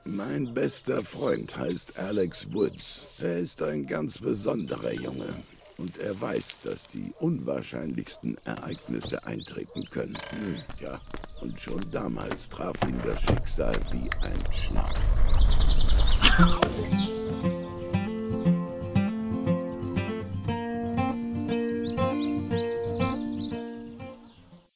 Mein bester Freund heißt Alex Woods. Er ist ein ganz besonderer Junge. Und er weiß, dass die unwahrscheinlichsten Ereignisse eintreten können. Ja, und schon damals traf ihn das Schicksal wie ein Schlag.